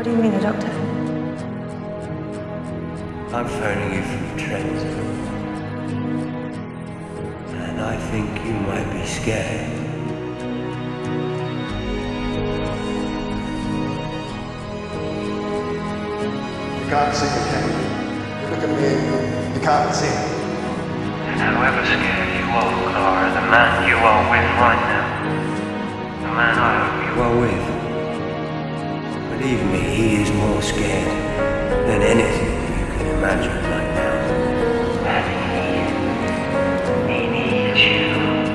What do you mean, the doctor? I'm phoning you from Trenton. And I think you might be scared. You can't see me, can you? Look at me. You can't see me. And however scared you are, Clara, the man you are with right now, the man I hope you are with, believe me, he is more scared than anything you can imagine right now. And he needs you.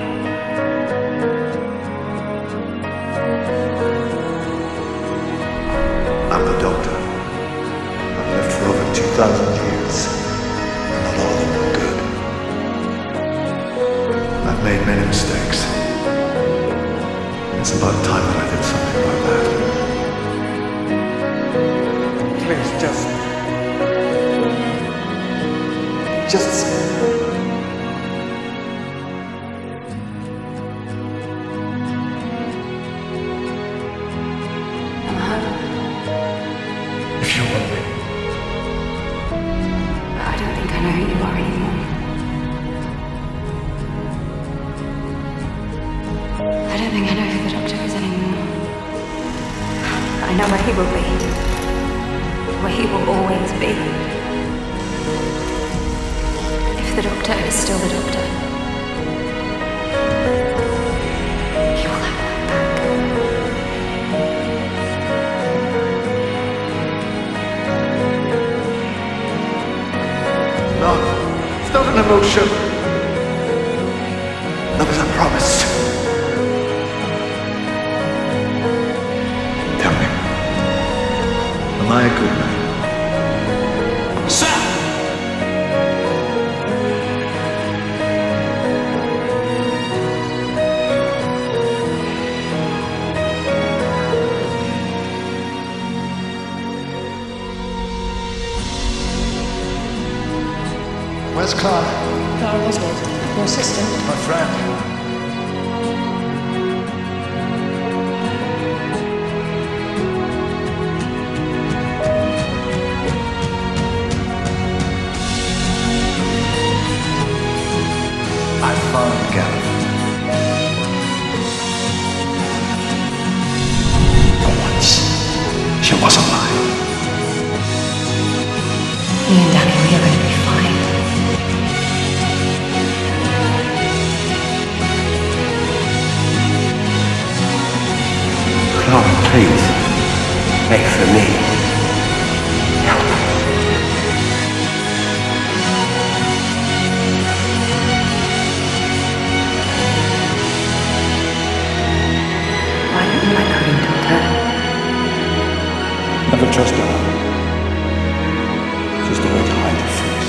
I'm the doctor. I've lived for over 2,000 years, and not all of them were good. I've made many mistakes. It's about time that I did something about that. Please, just I'm home. if you want me. I don't think I know who you are anymore. I don't think I know who the doctor is anymore. I know where he will be. Where he will always be. If the doctor is still the doctor, he will have my back. Love, it's not an emotion. Love is a promise. Tell me, am I a good man? Sir! Where's Clara? Clara Oswald, your assistant. My friend. I found Gallifrey. For once, she wasn't mine. Me and Danny, we are going to be fine. Clara, please, make for me. Help me. Why don't you like her, Doctor? Never trust her. Just a way to hide your face.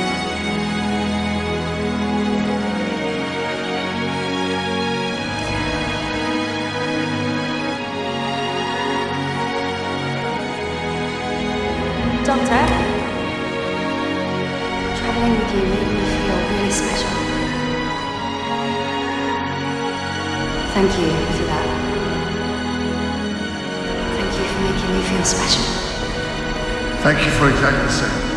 Doctor? Traveling with you made me feel really special. Thank you for that. Thank you for making me feel special. Thank you for exactly the same.